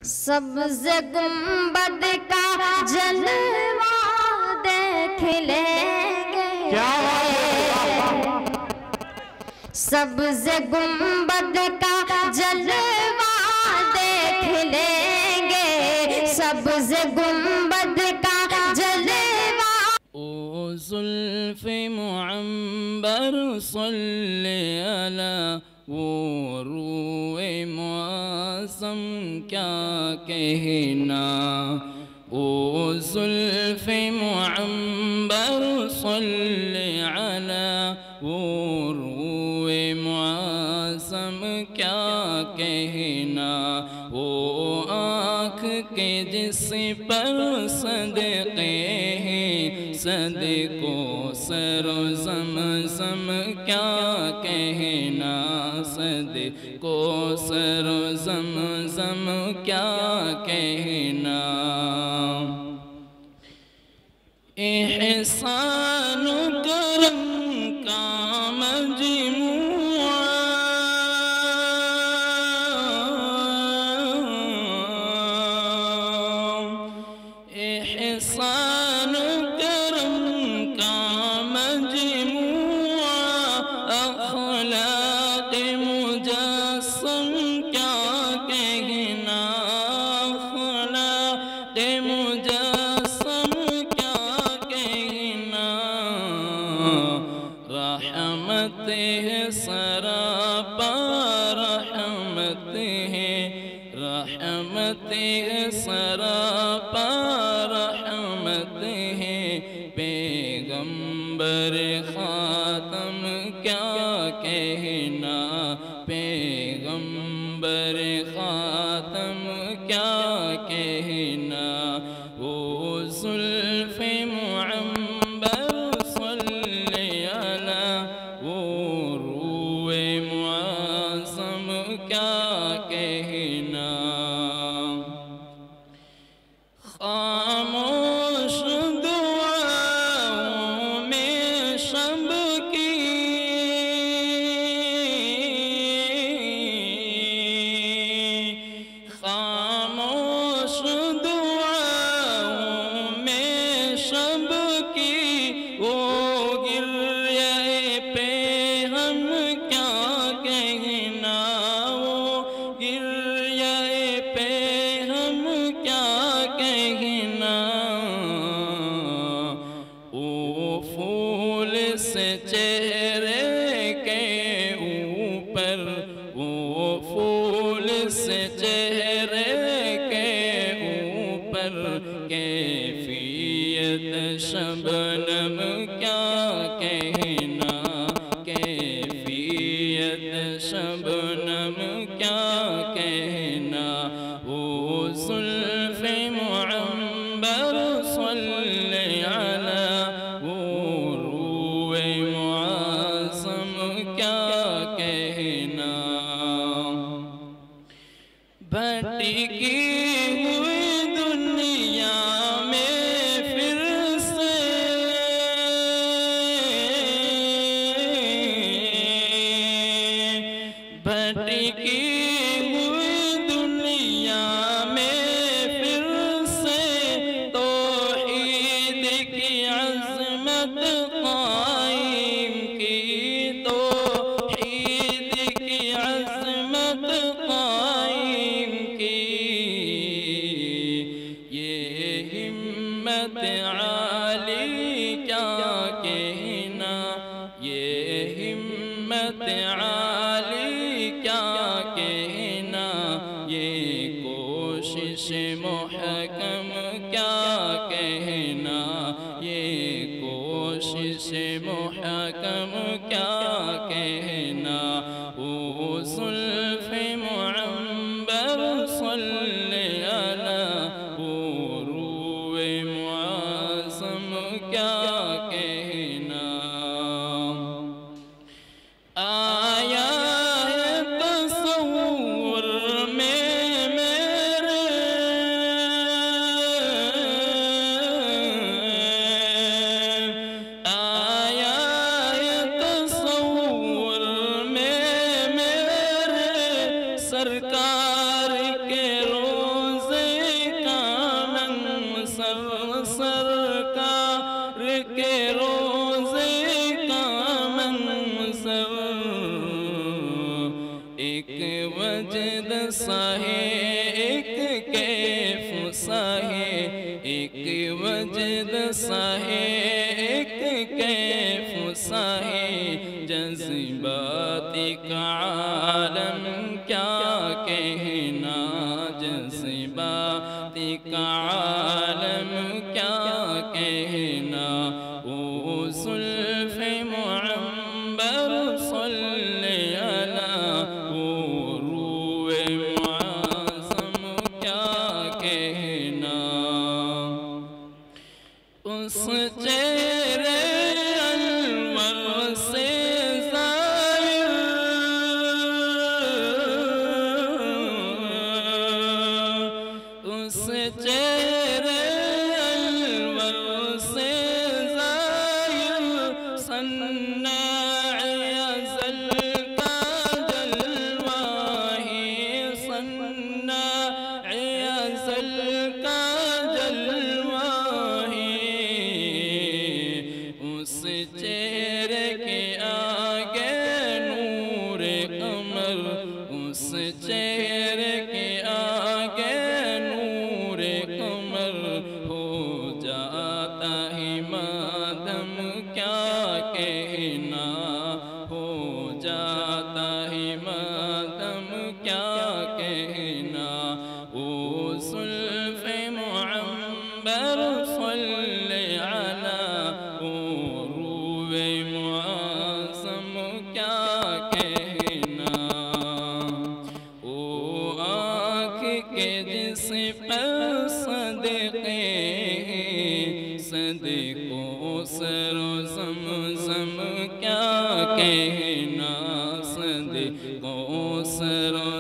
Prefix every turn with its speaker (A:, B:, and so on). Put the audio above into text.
A: سبز گنبد کا جلوہ دیکھ لیں گے، سبز گنبد کا جلوہ دیکھ لیں گے، سبز گنبد کا جلوہ۔
B: او زلف معمبر صلی علی وہ روئے معظم کیا کہنا، او زلف معمبر صلی علی وہ روئے معظم کیا کہنا، وہ آنکھ کے جس پر صدقے ہیں صدقوں سر و زمزم کیا کہنا، صدقوں سر و زمزم کیا کہنا۔ احسان و کرم کا مجموعہ، احسان و کرم کا مجموعہ، اخلاق مجسم کیا کہنا، اخلاق مجسم کیا کہنا، رحمت ہے سراپا رحمت ہے، رحمت ہے سراپا رحمت ہے، پیغمبر خاتم کیا کہنا، پیغمبر خاتم کیا کہنا، وہ زلف معمبر صلی علی وہ روئے معظم کیا کہنا۔ خاموش دعاؤں میں شب کی، خاموش دعاؤں میں شب کی، وہ گریہ پہ ہم کیا کہنا، وہ گریہ پہ ہم کیا کہنا، وہ پھول سے چہرے کے اوپر، وہ پھول سے چہرے کے اوپر، کیفیت شبنم کیا کہنا، کیفیت شبنم کیا کہنا، وہ زلف معمبر صلی علی وہ روئے معظم کیا کہنا۔ بھٹکی ہوئی دنیا میں پھر سے بھٹکی ہوئی دنیا میں پھر سے، توحید کی عظمت قائم کی، توحید کی عظمت قائم کی، یہ ہمت عالی کیا کہنا، یہ ہمت عالی کیا کہنا، یہ کوشش محکم کیا کہنا، یہ کوشش محکم کیا کہنا، وہ زلف معمبر صلی علی وہ روئے معظم کیا کہنا۔ آیا ہے تصور میں میرے، آیا مجد سہے ایک کیف سہے جذبات کا عالم کیا کہنا جذبات کا عالم کیا کہنا او زلف معمبر صلی علی او روح معظم کیا کہنا اس چہرے انور سے ظاہر اس چہرے انور سے ظاہر صناع ازل کا جلوہ ہے صناع ازل کا جلوہ اس چہرے کے آگے نور قمر اس چہرے کے آگے نور قمر ہو جاتا ہے مادم کیا کہنا ہو جاتا ہے مادم کیا کہنا او زلف معمبر صلی علی او روح معظم کیا کہنا او آنکھ کے جس پر صدقے صدقوں سر و زمزم کیا کہنا صدقوں سر و